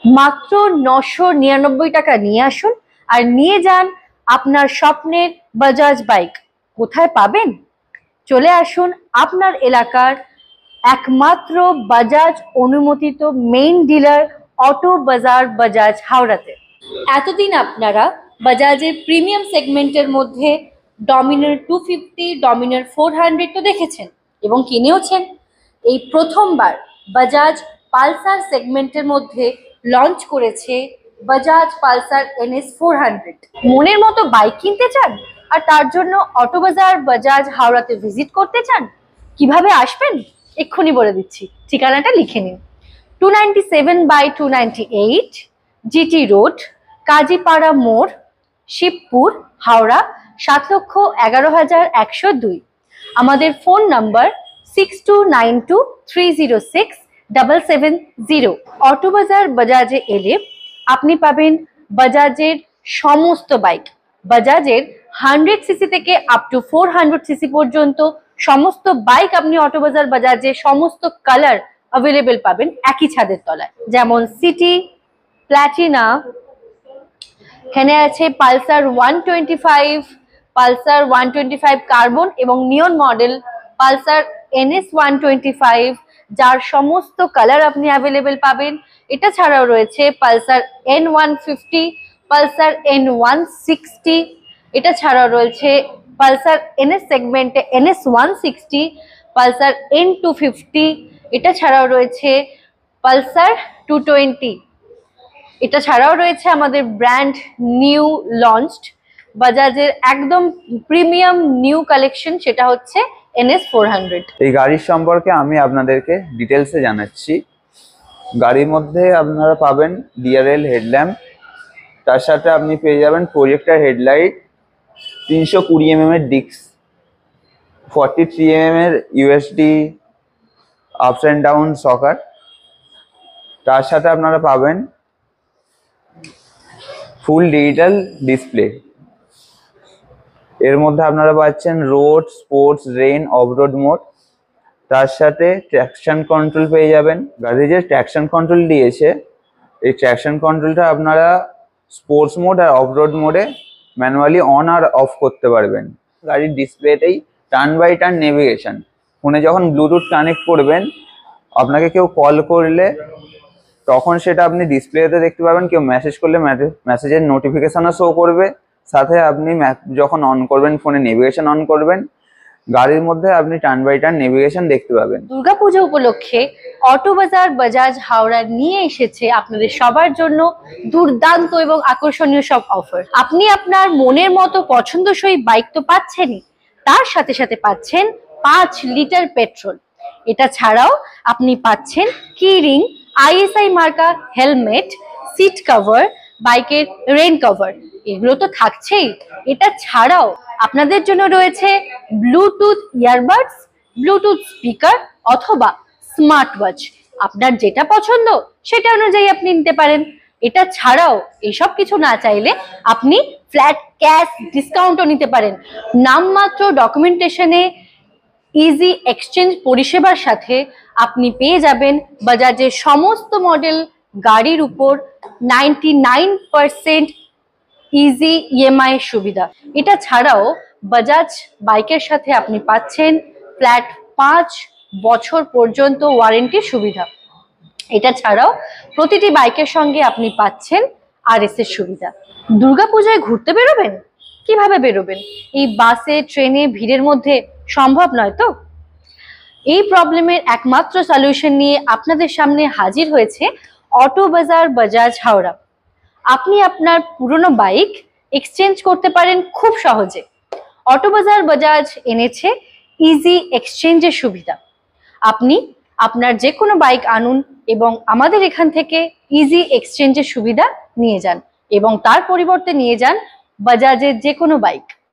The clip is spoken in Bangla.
মাত্র 999 টাকা নিয়ে আসুন আর নিয়ে যান আপনার স্বপ্নের বাজাজ বাইক। কোথায় পাবেন? চলে আসুন আপনার এলাকার একমাত্র বাজাজ অনুমোদিত মেইন ডিলার অটো বাজার বাজাজ হাওড়াতে। এতদিন আপনারা বাজাজের প্রিমিয়াম সেগমেন্টের মধ্যে ডমিনার 250, ডমিনার 400 তো দেখেছেন এবং কিনেওছেন। এই প্রথমবার বাজাজ পালসার সেগমেন্টের মধ্যে লঞ্চ করেছে বাজাজ পালসার NS 400। মনের মতো বাইক কিনতে চান আর তার জন্য অটো বাজার বাজাজ হাওড়াতে ভিজিট করতে চান? কিভাবে আসবেন এক্ষুনি বলে দিচ্ছি, ঠিকানাটা লিখে নিন। 297/298 GT রোড, কাজীপাড়া মোড়, শিবপুর, হাওড়া 7,11,102। আমাদের ফোন নাম্বার 6292306770। অটো বাজার বাজাজে এলে আপনি পাবেন বাজাজের সমস্ত বাইক। বাজাজের 100 সিসি থেকে আপ টু 400 সিসি পর্যন্ত সমস্ত বাইক আপনি অটো বাজার বাজাজে সমস্ত কালার অ্যাভেলেবেল পাবেন একই ছাদের তলায়। যেমন সিটি, প্ল্যাটিনা, এখানে আছে পালসার 125, পালসার 125 কার্বন এবং নিয়ন মডেল, পালসার NS 125 যার সমস্ত কালার আপনি অ্যাভেলেবেল পাবেন। এটা ছাড়াও রয়েছে পালসার N150, পালসার N160, এটা ছাড়াও রয়েছে পালসার NS সেগমেন্টে NS 160, পালসার N250, এটা ছাড়াও রয়েছে পালসার 220। এটা ছাড়াও রয়েছে আমাদের ব্র্যান্ড নিউ লঞ্চড বাজাজের একদম প্রিমিয়াম নিউ কালেকশন, সেটা হচ্ছে NS 400। এই গাড়ির সম্পর্কে আমি আপনাদেরকে ডিটেলসে জানাচ্ছি। গাড়ির মধ্যে আপনারা পাবেন DRL হেডল্যাম্প, তার সাথে আপনি পেয়ে যাবেন প্রজেক্টর হেডলাইট, 320 mm এর ডিস্ক, 43 mm এর USD ups and down shocker. তার সাথে আপনারা পাবেন ফুল ডিজিটাল ডিসপ্লে। এর মধ্যে আপনারা পাচ্ছেন road, sports, rain, offroad mode. তার সাথে ট্র্যাকশন কন্ট্রোল পেয়ে যাবেন। গাড়ি যে ট্র্যাকশন কন্ট্রোল দিয়েছে, এই ট্র্যাকশন কন্ট্রোলটা আপনারা স্পোর্টস মোড আর অফরোড মোডে ম্যানুয়ালি অন আর অফ করতে পারবেন। গাড়ির ডিসপ্লেতেই টার্ন বাই টার্ন নেভিগেশন। ফোনে যখন ব্লুটুথ কানেক্ট করবেন, আপনাকে কেউ কল করলে তখন সেটা আপনি ডিসপ্লেতে দেখতে পাবেন, কেউ মেসেজ করলে মেসেজের নোটিফিকেশনও শো করবে। সাথে আপনি যখন অন করবেন, ফোনে নেভিগেশন অন করবেন, গাড়ির মধ্যে আপনি টার্ন বাই টার্ন নেভিগেশন দেখতে পাবেন। দুর্গাপূজা উপলক্ষে অটো বাজার বাজাজ হাওড়া নিয়ে এসেছে আপনাদের সবার জন্য দুর্দান্ত এবং আকর্ষণীয় সব অফার। আপনি আপনার মনের মতো পছন্দসই বাইক তো পাচ্ছেনই, তার সাথে সাথে পাচ্ছেন 5 লিটার পেট্রোল। এটা ছাড়াও আপনি পাচ্ছেন কিরিং, ISI মার্কা হেলমেট, সিট কভার, বাইকের রেইন কভার, এগুলো তো থাকছেই। এটা ছাড়াও আপনাদের জন্য রয়েছে ব্লুটুথ ইয়ারবাডস, ব্লুটুথ স্পিকার অথবা স্মার্ট ওয়াচ। আপনার যেটা পছন্দ সেটা অনুযায়ী আপনি নিতে পারেন। এটা ছাড়াও এসব কিছু না চাইলে আপনি ফ্ল্যাট ক্যাশ ডিসকাউন্টও নিতে পারেন। নামমাত্র ডকুমেন্টেশনে ইজি এক্সচেঞ্জ পরিষেবার সাথে আপনি পেয়ে যাবেন বাজাজের সমস্ত মডেল গাড়ির উপর 99% ইজি EMI সুবিধা। এটা ছাড়াও বাজাজ বাইকের সাথে আপনি পাচ্ছেন ফ্ল্যাট 5 বছর পর্যন্ত ওয়ারেন্টি সুবিধা। এটা ছাড়াও প্রতিটি বাইকের সঙ্গে আপনি পাচ্ছেন RS এর সুবিধা। দুর্গাপূজায় ঘুরতে বেরোবেন? কিভাবে বেরোবেন? এই বাসে, ট্রেনে, ভিড়ের মধ্যে সম্ভব নয় তো। এই প্রবলেমের একমাত্র সলিউশন নিয়ে আপনাদের সামনে হাজির হয়েছে অটো বাজার বাজাজ হাওড়া। আপনি আপনার পুরনো বাইক এক্সচেঞ্জ করতে পারেন খুব সহজে। অটো বাজার বাজাজ এনেছে ইজি এক্সচেঞ্জের সুবিধা। আপনি আপনার যে কোনো বাইক আনুন এবং আমাদের এখান থেকে ইজি এক্সচেঞ্জের সুবিধা নিয়ে যান এবং তার পরিবর্তে নিয়ে যান বাজাজের যে কোনো বাইক।